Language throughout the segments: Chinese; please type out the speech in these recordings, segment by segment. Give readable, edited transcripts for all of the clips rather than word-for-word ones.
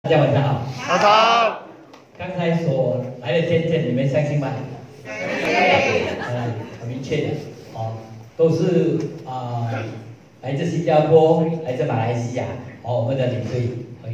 大家晚上好。 早上。 刚才所来的见证，你们相信吗？很明确的，都是来自新加坡，来自马来西亚，我们的领队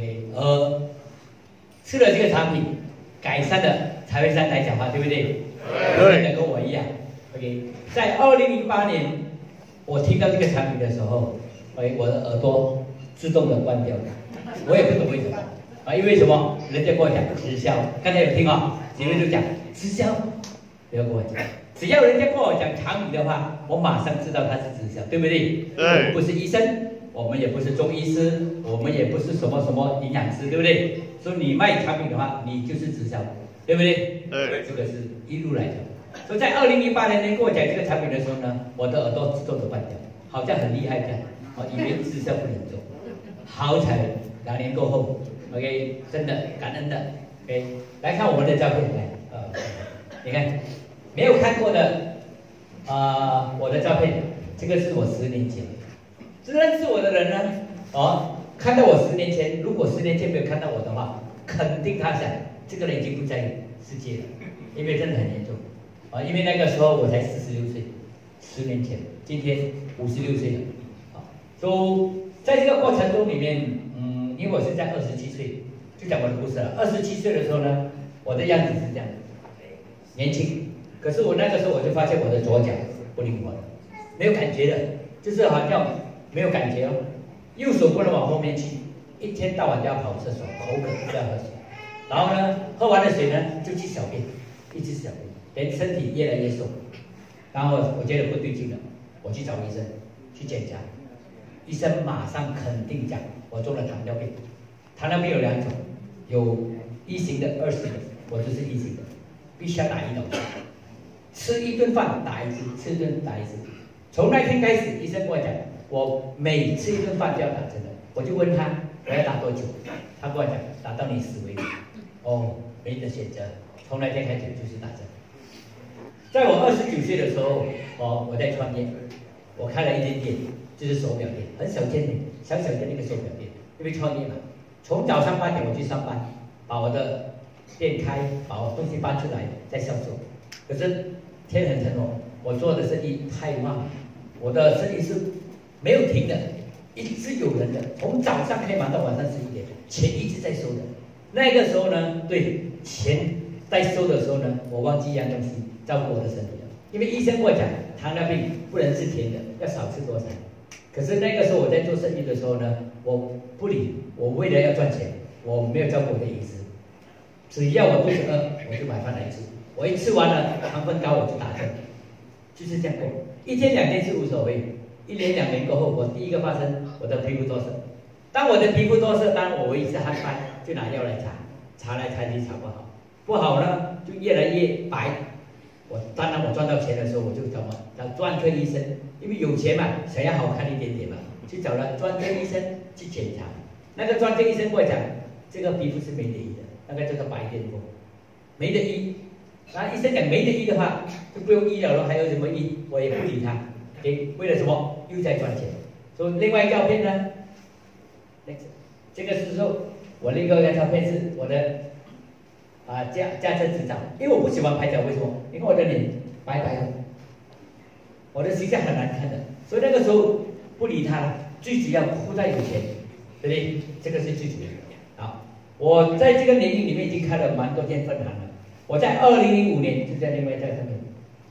，OK， 吃了这个产品，改善了财会上来讲话，对不对？对。跟我一样 ，OK， 在2008年，我听到这个产品的时候，我的耳朵自动的关掉了，我也不懂为什么。因为什么？人家跟我讲直销，刚才有听前面就讲直销，不要跟我讲，只要人家跟我讲产品的话，我马上知道它是直销，对不对？对。我们不是医生，我们也不是中医师，我们也不是什么什么营养师，对不对？所以你卖产品的话，你就是直销，对不对？对。这个是一路来的。所以在2008年跟我讲这个产品的时候呢，我的耳朵自动的关掉，好像很厉害这样，以为直销不能做，好彩2年过后。OK， 真的感恩的。OK， 来看我们的照片，你看，没有看过的，我的照片，这个是我10年前，认识我的人呢，看到我10年前，如果10年前没有看到我的话，肯定他想这个人已经不在世界了，因为真的很严重，因为那个时候我才46岁，10年前，今天56岁了，所以在这个过程中里面。因为我是在27岁，就讲我的故事了。27岁的时候呢，我的样子是这样，年轻。可是我那个时候我就发现我的左脚不灵活了，没有感觉的，就是好像没有感觉哦。右手不能往后面去，一天到晚就要跑厕所，口渴就要喝水。然后呢，喝完了水呢就去小便，一直小便，连身体越来越瘦。然后我觉得不对劲了，我去找医生去检查，医生马上肯定讲。我中了糖尿病，糖尿病有2种，有1型的、2型的，我就是1型的，必须要打胰岛素，吃一顿饭打一次，吃一顿打一次。从那天开始，医生跟我讲，我每吃一顿饭就要打针的。我就问他我要打多久，他跟我讲打到你死为止。没得选择，从那天开始就是打针。在我29岁的时候，我在创业，我开了一间店，就是手表店，很小间的。小小的那个手表店，因为创业嘛，从早上8点我去上班，把我的店开，把我东西搬出来再销售。可是天很沉哦，我做的生意太旺，我的生意是没有停的，一直有人的，从早上可以忙到晚上11点，钱一直在收的。那个时候呢，对钱在收的时候呢，我忘记一样东西，照顾我的身体了。因为医生跟我讲，糖尿病不能吃甜的，要少吃多少。可是那个时候我在做生意的时候呢，我不理，我为了要赚钱，我没有照顾我的饮食。只要我肚子饿，我就买饭来吃。我一吃完了，糖分高我就打针，就是这样过。1天2天是无所谓。1年2年过后，我第一个发生我的皮肤脱色。当我的皮肤脱色，当然我一直害怕，就拿药来擦，擦来擦去擦不好，不好呢就越来越白。当然我赚到钱的时候，我就找专科医生，因为有钱嘛，想要好看一点点嘛，去找了专科医生去检查。那个专科医生跟我讲，这个皮肤是没得医的，那个叫做白癜风，没得医。然后医生讲没得医的话，就不用医疗了，还有什么医？我也不理他。为了什么？又在赚钱。所以另外一个照片呢，这个是说我另外一个照片是我的。驾车执照，因为我不喜欢拍照，为什么？你看我的脸白白的，我的形象很难看的，所以那个时候不理他了。最主要不再有钱，对不对？这个是最主要的。好，我在这个年龄里面已经开了蛮多间分行了。我在2005年就在另外一家上面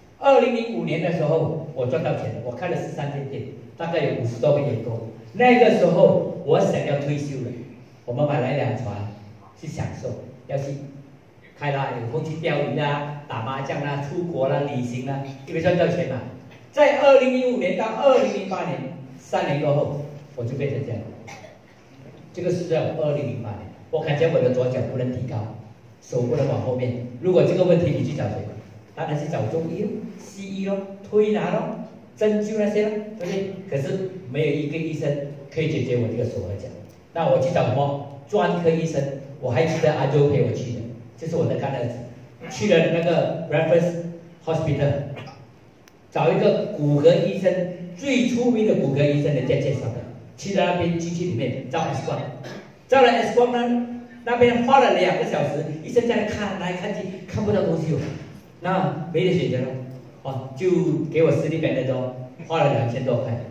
，2005年的时候我赚到钱了，我开了13间店，大概有50多个员工。那个时候我想要退休了，我们买了一辆船去享受，要去。开啦，有空去钓鱼啦、打麻将啦、出国啦、旅行啦，因为赚到钱嘛。在2015年到2008年3年过后，我就变成这样。这个是在2008年，我感觉我的左脚不能提高，手不能往后面。如果这个问题你去找谁？当然是找中医咯、西医咯、推拿咯、针灸那些咯，对不对？可是没有一个医生可以解决我这个手和脚。那我去找什么专科医生？我还记得阿周陪我去的。就是我的干儿子，去了那个 Raffles Hospital， 找一个骨骼医生，最出名的骨骼医生的介绍的，去到那边机器里面照 X 光，照了 X 光呢， 那边花了2个小时，医生在那看来看去，看不到东西哦，那没得选择了，哦，就给我私立本那种，花了2000多块，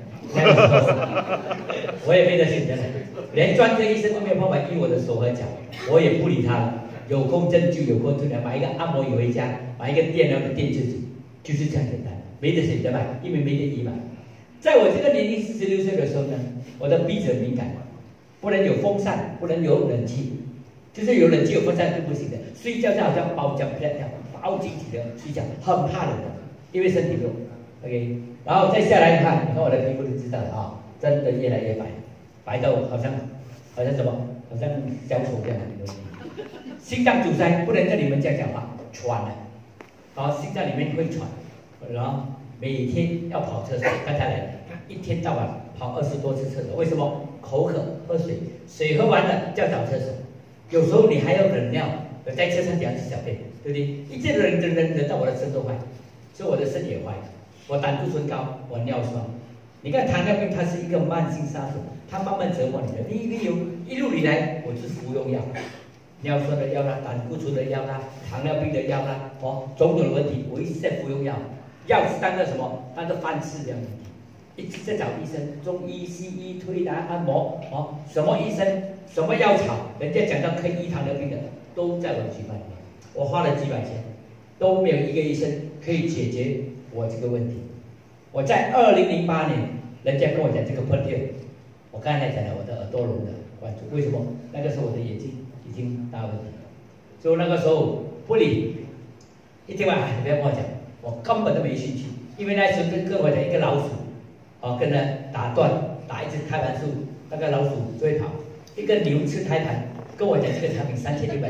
我也没得选择了，连专科医生都没有办法医我的手和脚，我也不理他了。有空针就有空针来买一个按摩油回家，买一个电疗的电自己，就是这样简单，没得选择买，因为没得医嘛。在我这个年龄46岁的时候呢，我的鼻子很敏感，不能有风扇，不能有冷气，就是有冷气有风扇就不行的。睡觉就好像包浆这样包紧紧的睡觉，很怕冷的，因为身体弱。OK， 然后再下来看，你看我的皮肤就知道了啊，真的越来越白，白到好像什么，好像小丑这样的东西。心脏阻塞，不能跟你们这样讲话，喘了，然后心脏里面会喘，然后每天要跑厕所，刚才来，一天到晚跑20多次厕所，为什么？口渴，喝水，水喝完了就要找厕所，有时候你还要忍尿，在车上讲是小便，对不对？一直忍到我的肾都坏，所以我的肾也坏，我胆固醇高，我尿酸。你看糖尿病它是一个慢性杀手，它慢慢折磨你的。你一路以来，我就是服用药。尿酸的药啦，胆固醇的药啦，糖尿病的药啦，哦，种种的问题，我一直在服用药，药是当个什么？当个饭吃这样子，一直在找医生，中医、西医、推拿、按摩，哦，什么医生，什么药草，人家讲到可以医糖尿病的，都在我的举办里面，我花了几百钱，都没有一个医生可以解决我这个问题。我在2008年，人家跟我讲这个喷嚏，我刚才讲了我的耳朵聋的关注，为什么？那个时候我的眼睛已经大问题了，所以那个时候不理，一天晚上不要跟我讲，我根本都没兴趣，因为那时候跟我讲一个老鼠，哦，跟他打一只胎盘素，那个老鼠就会跑，一个牛吃胎盘，跟我讲这个产品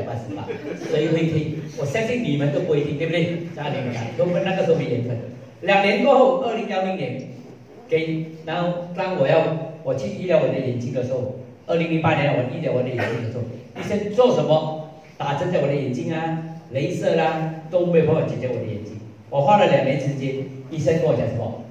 3688，谁会听？我相信你们都不会听，对不对？家里面我们那个时候没缘分。2年过后，2010年，然后当我去医疗我的眼睛的时候，2008年我医疗我的眼睛的时候，医生做什么打针在我的眼睛啊，雷射啦，都没有办法解决我的眼睛。我花了2年时间，医生跟我讲什么？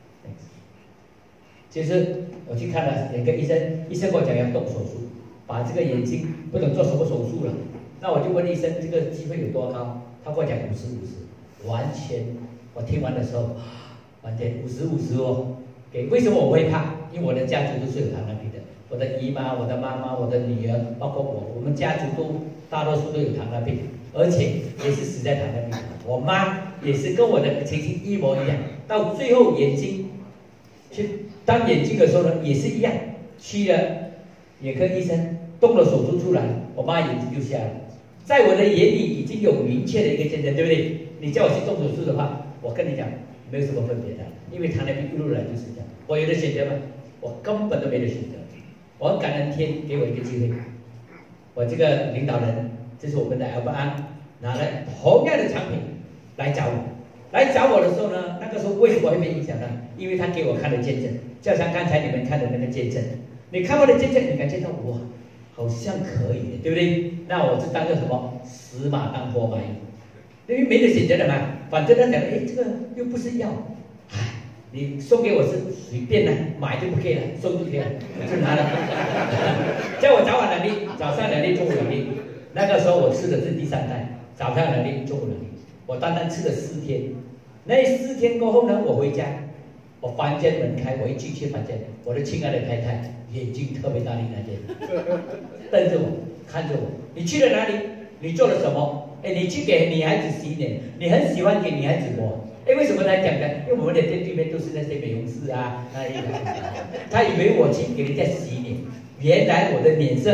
其实我去看了2个医生，医生跟我讲要动手术，把这个眼睛不能做什么手术了。那我就问医生这个机会有多高？他跟我讲50-50，完全。我听完的时候，完全50-50哦。为什么我会怕？因为我的家族都是有糖尿病的，我的姨妈、我的妈妈、我的女儿，包括我们家族大多数都有糖尿病，而且也是死在糖尿病。我妈也是跟我的情形一模一样，到最后眼睛去当眼睛的时候呢，也是一样，去了眼科医生动了手术出来，我妈眼睛就瞎了。在我的眼里已经有明确的一个见证，对不对？你叫我去动手术的话，我跟你讲，没有什么分别的，因为糖尿病一路来就是这样。我有的选择吗？我根本都没得选择。我很感恩天给我一个机会，我这个领导人，这是我们的 Albert Ang， 拿了同样的产品来找我。来找我的时候呢，那个时候为什么会被影响呢？因为他给我看了见证，就像刚才你们看的那个见证，你看我的见证，你感觉到哇，好像可以，对不对？那我是当个什么死马当活马医，因为没得选择的嘛。反正他讲，哎，这个又不是药，唉，你送给我是随便的，买就不可以了，送就可以了，我就拿了。叫我早晚2粒，早上2粒，中午2粒。那个时候我吃的是第3代，早上2粒，中午2粒。我单单吃了4天，那4天过后呢，我回家，我房间门开，我一进去房间，我的亲爱的太太眼睛特别大力那天，瞪着我，看着我，你去了哪里？你做了什么？哎，你去给女孩子洗脸，你很喜欢给女孩子摸。哎，为什么他讲的？因为我们的店对面都是那些美容师啊，他以为我去给人家洗脸，原来我的脸色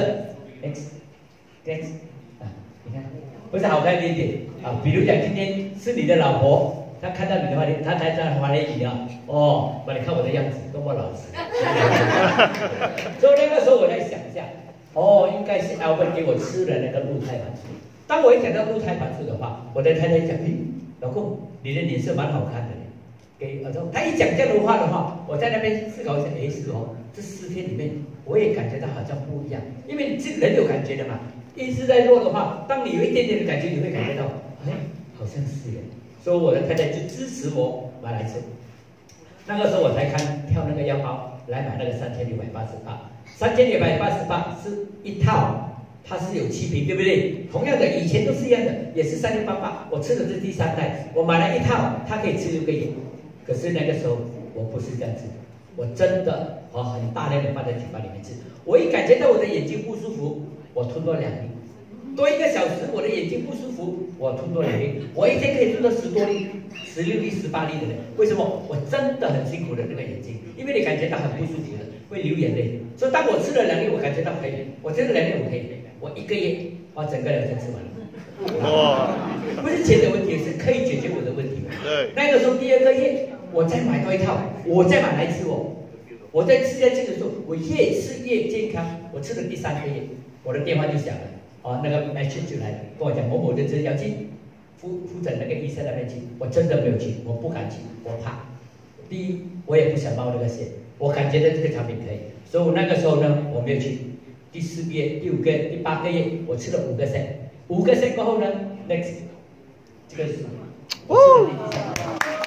X 啊，你看，不是好看一点啊。比如讲今天是你的老婆，她看到你的话，她才在华联里啊，哦，把你看我的样子多么老实。所以那个时候我在想一下，哦，应该是 Albert 给我吃的那个鹿胎盘素。当我一讲到鹿胎盘素的话，我的太太讲，哎，老公，你的脸色蛮好看的。给儿童，他一讲这样的话的话，我在那边思考一下，哎，是哦，这4天里面，我也感觉到好像不一样，因为你人有感觉的嘛。意志在弱的话，当你有一点点的感觉，你会感觉到，哎，好像是耶。所以我的太太就支持我买来吃。那个时候我才挑那个腰包来买那个3688，3688是一套它是有气瓶，对不对？同样的，以前都是一样的，也是3688，我吃的是第3代，我买了一套，它可以吃6个月。可是那个时候我不是这样子，我真的很大量的放在嘴巴里面吃。我一感觉到我的眼睛不舒服，我吞多2粒，多1个小时我的眼睛不舒服，我吞多2粒，我一天可以吞到10多粒、16粒、18粒的人。为什么？我真的很辛苦的那个眼睛，因为你感觉到很不舒服的，会流眼泪。所以当我吃了2粒，我感觉到可以，我吃了2粒我可以，我1个月把整个疗程吃完了。哇！不是钱的问题，是可以解决我的问题。对。那个时候第2个月，我再买多1套，我再买来吃哦。我在吃下去的时候，我越吃越健康。我吃了第3个月，我的电话就响了，那个 message 就来了，跟我讲某某的要去复诊那个医生那边去。我真的没有去，我不敢去，我怕。第一，我也不想冒那个险，我感觉到这个产品可以，所以我那个时候呢，我没有去。第4个月、第5个月、第8个月，我吃了5个 set，5个 set 过后呢 ，next 这个是，我吃了第3个。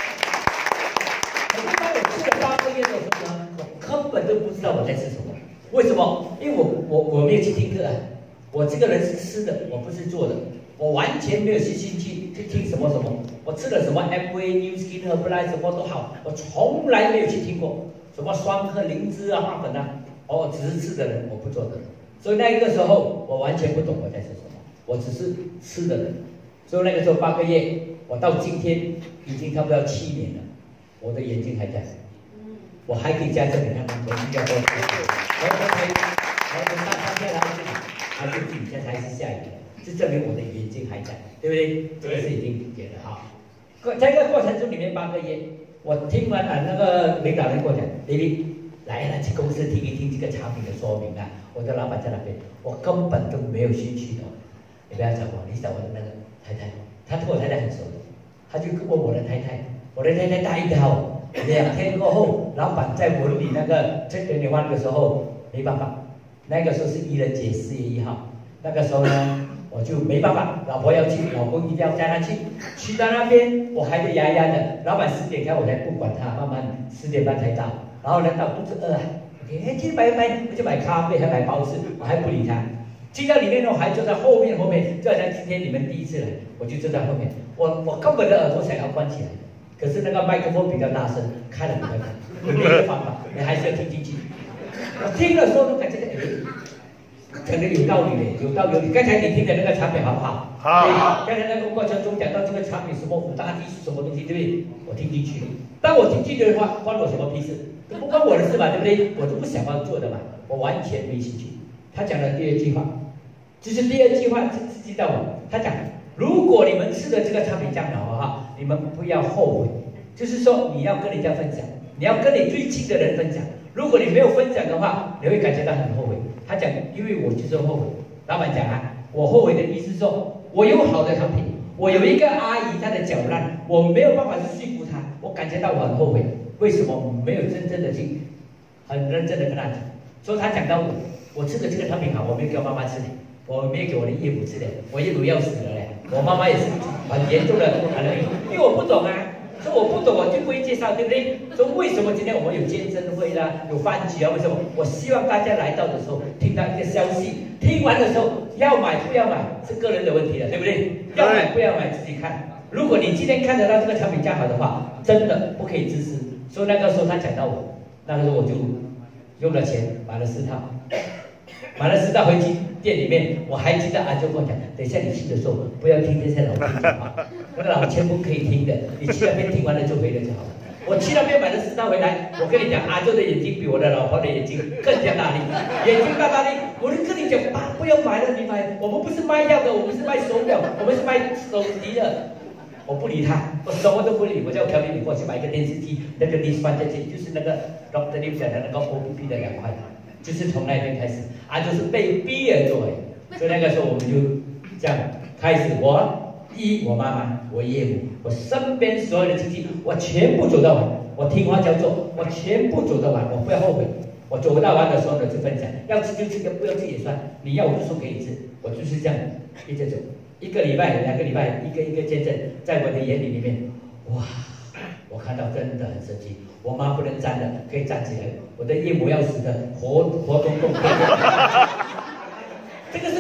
可是当我吃了8个月的时候呢，我根本都不知道我在吃什么。为什么？因为我没有去听课啊，我这个人是吃的，我不是做的，我完全没有兴趣去听什么什么。我吃了什么 FA、New Skin Herbalife 什么都好，我从来没有去听过什么双克灵芝啊、花粉啊。我只是吃的人，我不做的人。所以那个时候我完全不懂我在吃什么，我只是吃的人。所以那个时候8个月，我到今天已经差不多7年了，我的眼睛还在，我还可以加证给他们，我新加坡的，还跟大家来这里，还是自己现在还是下雨的，这证明我的眼睛还在，对不对？这个是已经解了哈。在这个过程中里面8个月，我听完那个领导人跟我讲 ，David。来去公司听一听这个产品的说明啊！我的老板在那边，我根本都没有兴趣的。你不要找我，你找我的那个太太，他跟我太太很熟的，他就问我的太太，我的太太答应他哦。2天过后，老板在文理那个这个年换的时候，没办法，那个时候是愚人节4月1号，那个时候呢，我就没办法，老婆要去，老公一定要带她去，去到那边我还得压压的，老板10点开我才不管他，慢慢10点半才到。然后呢，到肚子饿啊，去买，我就买咖啡，还买包子，我还不理他。进到里面呢，我还坐在后面，就好像今天你们第一次来，我就坐在后面。我根本的耳朵想要关起来，可是那个麦克风比较大声，开了比较大，有没有办法？你还是要听进去。我听的时候都感觉可能有道理的，有道理。刚才你听的那个产品好不好？好。刚才那个过程中讲到这个产品什么5大基是什么东西，对不对？我听进去了。当我听进去的话，关我什么屁事？不关我的事嘛，对不对？我都不想要做的嘛，我完全没兴趣。他讲的第2句话，就是第2句话刺激到我。他讲，如果你们吃的这个产品这样好哈，你们不要后悔，就是说你要跟人家分享，你要跟你最亲的人分享。如果你没有分享的话，你会感觉到很后悔。他讲，因为我就是后悔。老板讲啊，我后悔的意思是说，我有好的产品，我有一个阿姨她的脚烂，我没有办法去说服她，我感觉到我很后悔。为什么没有真正的去很认真的跟他讲？所以他讲到我吃的这个产品好，我没有给我妈妈吃的，我没有给我的岳母吃的，我岳母要死了嘞，我妈妈也是很严重的因为我不懂啊，所以我不懂我就不会介绍，对不对？所以为什么今天我们有见证会啦，有饭局啊？为什么？我希望大家来到的时候听到一个消息，听完的时候要买不要买是个人的问题了，对不对？要买不要买自己看。如果你今天看得到这个产品价好的话，真的不可以自私。所以那个时候他讲到我，那个时候我就用了钱买了4套，买了4套回去店里面，我还记得阿舅跟我讲，等一下你去的时候不要听这些老千讲话，那个老千不可以听的，你去那边听完了就回来就好了。我去那边买了4套回来，我跟你讲，阿舅的眼睛比我的老婆的眼睛更加大力，眼睛大力。我就跟你讲啊，不要买了，你买，我们不是卖药的，我们是卖手表，我们是卖手机的。我不理他，我什么都不理，我叫调理你过去买一个电视机，那个你放进去就是那个 Dr. Lim 讲的那个 OPP 的2块，就是从那边开始啊，就是被逼而做的。所以那个时候我们就这样开始，我妈妈，我岳母，我身边所有的亲戚，我全部走到完，我听话照做，我全部走到完，我不要后悔。我走到完的时候呢，就分享，要吃就吃，不要吃也算，你要我就送给你吃，我就是这样一直走。1个礼拜、2个礼拜，一个一个见证，在我的眼里面，哇，我看到真的很神奇。我妈不能站了，可以站起来；我的岳母要死的，活动动。这个是个人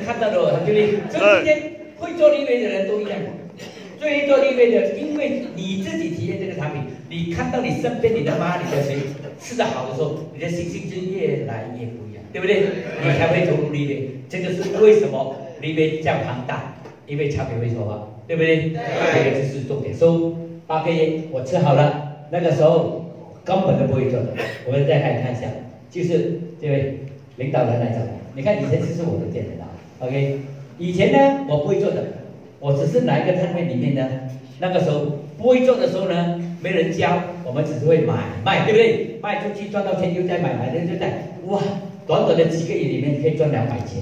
看到的，对不对？所以今天会做立威的人都一样。最会做立威的，因为你自己体验这个产品，你看到你身边你的妈、你的谁吃得好的时候，你的信心就越来越不一样，对不对？你才会投入立威。这个是为什么立威这样庞大？因为产品会说话，对不对？这个就是重点。8个月我吃好了，那个时候根本都不会做的。我们再看一下，就是这位领导人来找我，你看以前这是我的店的 ，OK？ 以前呢我不会做的。我只是拿一个摊位里面呢，那个时候不会做的时候呢，没人教，我们只是会买卖，对不对？卖出去赚到钱又再买，买又再，哇，短短的几个月里面可以赚200千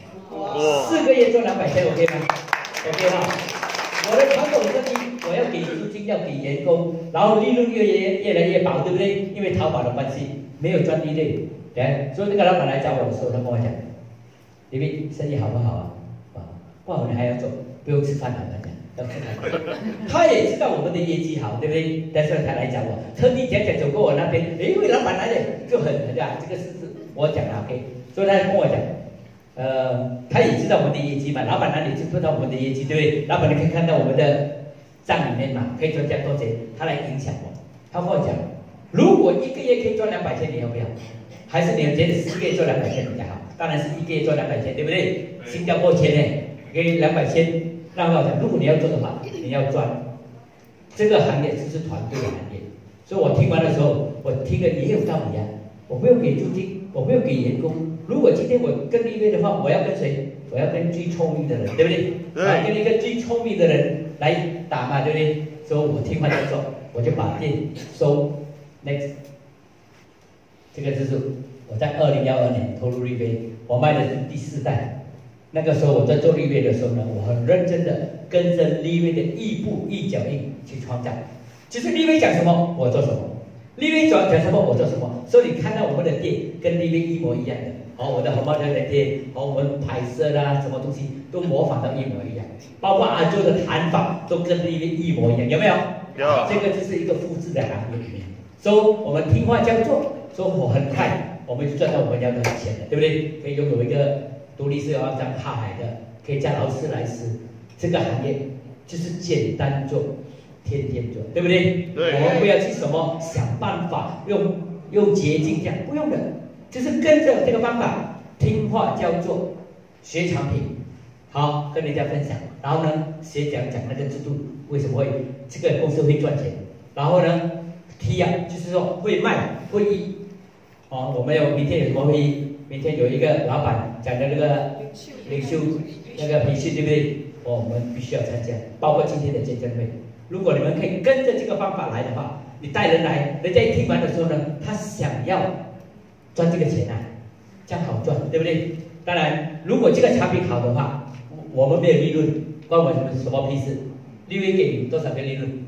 ，4个月赚200千 ，OK 吗 ？OK 哈。我的传统生意，我要给租金，要给员工，然后利润越来越薄，对不对？因为淘宝的关系，没有赚利润，对，所以那个老板来找我的时候，他跟我讲，李斌，生意好不好啊？不好，你还要做。不用吃饭了，要吃饭。他也知道我们的业绩好，对不对？但是他来找我，特地讲走过我那边，因为老板来了就很啊，这个是我讲的 OK， 所以他跟我讲，他也知道我们的业绩嘛，老板哪里知不知道我们的业绩，对不对？老板你可以看到我们的账里面嘛，可以赚这样多钱，他来影响我。他跟我讲，如果1个月可以赚200千，你要不要？还是你觉得4个月赚200千比较好？当然是1个月赚200千，对不对？新加坡钱呢，给200千。让我讲，如果你要做的话，你要赚。这个行业就是团队的行业，所以我听完的时候，我听了也有道理啊。我不用给租金，我不用给员工。如果今天我跟立威的话，我要跟谁？我要跟最聪明的人，对不对？我要跟一个最聪明的人来打嘛，对不对？所以我听完之后，我就把店收 next。这个就是我在2012年投入立威，我卖的是第4代。那个时候我在做立威的时候呢，我很认真的跟着立威的一步一脚印去创造。其实立威讲什么，我做什么；立威讲什么，我做什么。所以你看到我们的店跟立威一模一样的，我的红包车的店，我们拍摄啦，什么东西都模仿到一模一样，包括阿周的弹法都跟立威一模一样，有没有？有。这个就是一个复制的行业里面。所以我们听话照做，所以我很快我们就赚到我们要的钱了，对不对？可以拥有一个独立式网站跨海的，可以叫劳斯莱斯，这个行业就是简单做，天天做，对不对？对。我们不要去什么想办法用捷径这样，不用的，就是跟着这个方法，听话照做，学产品，好跟人家分享，然后呢学讲那个制度为什么会这个公司会赚钱，然后呢T啊，就是说会卖会议，我们明天有什么会议？明天有一个老板讲的那个领袖那个培训，对不对？我们必须要参加，包括今天的见证会。如果你们可以跟着这个方法来的话，你带人来，人家一听完的时候呢，他想要赚这个钱啊，这样好赚，对不对？当然，如果这个产品好的话，我们没有利润，关我什么屁事？立威给你多少个利润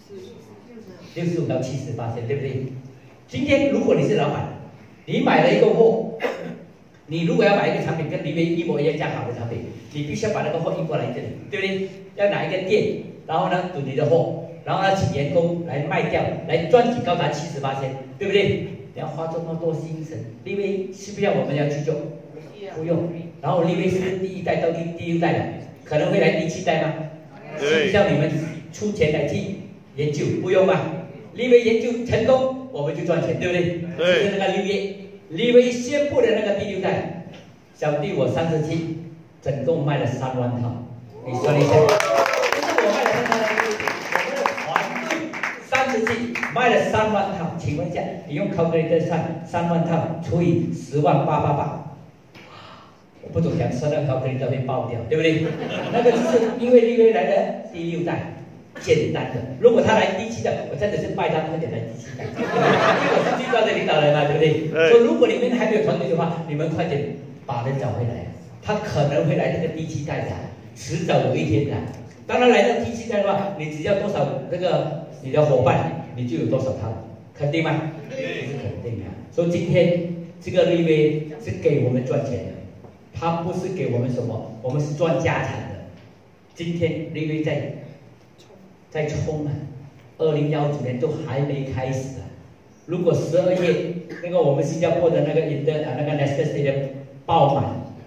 ？65到70%，对不对？今天如果你是老板，你买了一个货，你如果要买一个产品跟立威一模一样这样好的产品，你必须要把那个货运过来这里，对不对？要拿一个店，然后呢囤你的货，然后呢请员工来卖掉，来赚取高达70%，对不对？你要花这么多心神，立威需不需要我们要去做？不用。然后立威是第1代到第6代的，可能会来第7代吗？需要你们出钱来去研究，不用吗？立威研究成功，我们就赚钱，对不对？对。就是那个立威宣布的那个第6代，小弟我37，总共卖了3万套，你算一下。不是我卖了3万套，我们的团队37卖了3万套，请问一下，你用 calculator 算3万套除以10万888，我不懂讲算那 calculator 会爆掉，对不对？那个就是因为立威来的第6代。简单的，如果他来第7代，我真的是拜他快点来第7代，因为我是最高的领导人嘛，对不对？所以如果你们还没有团队的话，你们快点把人找回来，他可能会来这个第7代的，迟早有一天的。当然来到第7代的话，你只要多少那个你的伙伴，你就有多少套，肯定吗？这是肯定的。所以今天这个立威是给我们赚钱的，它不是给我们什么，我们是赚家产的。今天立威在冲啊！2019年都还没开始啊！如果12月那个我们新加坡的那个那个 Nestle 的爆满，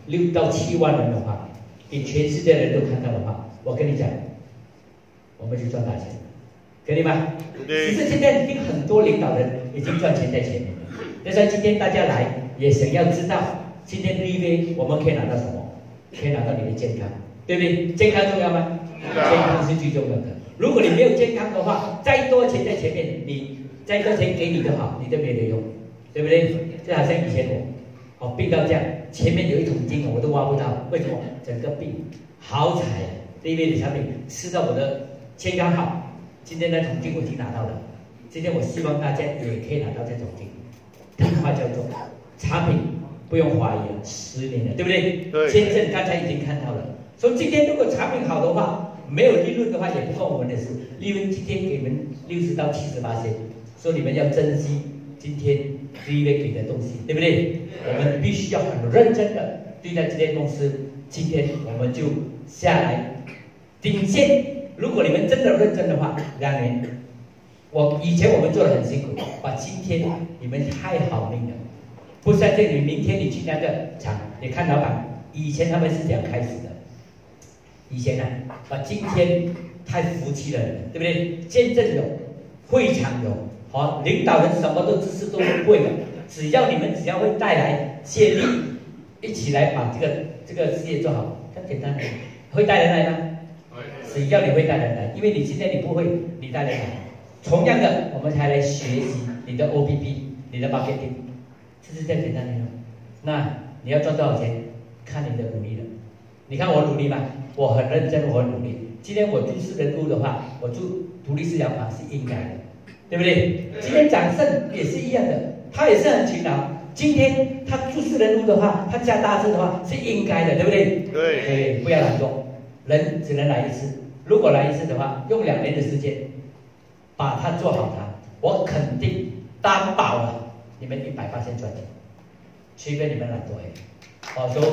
6到7万人的话，给全世界的人都看到的话，我跟你讲，我们就赚大钱，可以吗？只是现在已经很多领导人已经赚钱在前面了。那所以今天大家来也想要知道，今天第一杯我们可以拿到什么？可以拿到你的健康，对不对？健康重要吗？健康是最重要的。如果你没有健康的话，再多钱在前面，你再多钱给你都好，你都没得用，对不对？就好像以前我病到这样，前面有一桶金我都挖不到，为什么？整个病。好彩啊！第一杯的产品吃到我的健康好，今天那桶金我已经拿到了。今天我希望大家也可以拿到这桶金。这句话叫做产品不用怀疑了，10年了，对不对？ 对。 先生刚才已经看到了，所以今天如果产品好的话，没有利润的话也不关我们的事。利润今天给你们60到70%，所以你们要珍惜今天第一位给的东西，对不对？我们必须要很认真的对待这间公司。今天我们就下来顶线。如果你们真的认真的话，2年，以前我们做得很辛苦，今天你们太好命了。不像这里，明天你去那个厂，你看老板，以前他们是这样开始的。以前啊，今天太服气了，对不对？见证有，会场有，领导人什么都知识都会的，只要你们会带来接力，一起来把这个事业做好，很简单的，会带人来吗？只要你会带人来，因为你今天你不会，你带人来。同样的，我们才来学习你的 OBP， 你的 marketing， 这是这样简单的。那你要赚多少钱，看你的努力了。你看我努力吗？我很认真，我很努力。今天我住私人屋的话，我住独立式洋房是应该的，对不对？今天掌声也是一样的，他也是很勤劳。今天他住私人屋的话，他驾大车的话是应该的，对不对？ 对。 不要懒惰，人只能来一次。如果来一次的话，用2年的时间把它做好它，我肯定担保了你们100%赚钱，除非你们懒惰我说，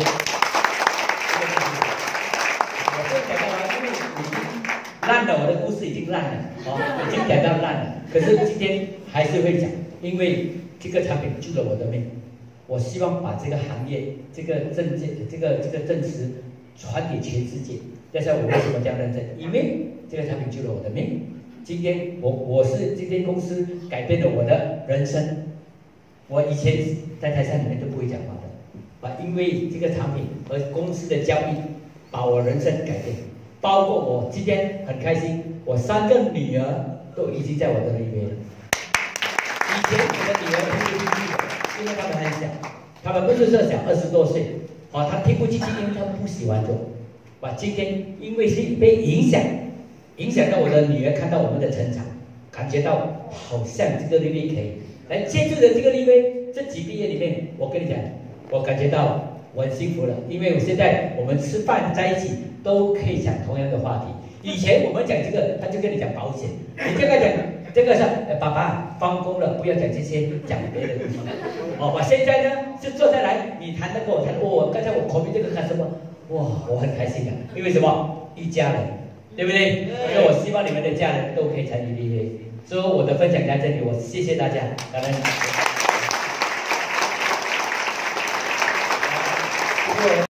我不讲到了，因为已经烂了，我的故事已经烂了，已经讲到烂了。可是今天还是会讲，因为这个产品救了我的命。我希望把这个行业、这个证件、这个证词传给全世界。但是我为什么这样认真？因为这个产品救了我的命。今天我是这间公司改变了我的人生。我以前在台上里面都不会讲话的，因为这个产品和公司的交易把我人生改变。包括我今天很开心，我3个女儿都已经在我的里面了。以前我的女儿听不进去的，因为他们很小，他们不是说小20多岁，他听不进去，因为他们不喜欢做。今天因为是被影响到我的女儿看到我们的成长，感觉到好像这个立威可以来接触的这个立威，这几个月里面，我跟你讲，我感觉到我很幸福了，因为现在我们吃饭在一起都可以讲同样的话题。以前我们讲这个，他就跟你讲保险，你这个讲这个是爸爸放工了，不要讲这些，讲别的东西。我现在呢是坐下来，你谈的跟我谈，刚才我口碑这个看什么？哇，我很开心的，因为什么？一家人，对不对？所以我希望你们的家人都可以参与立威。所以我的分享在这里，我谢谢大家，感恩。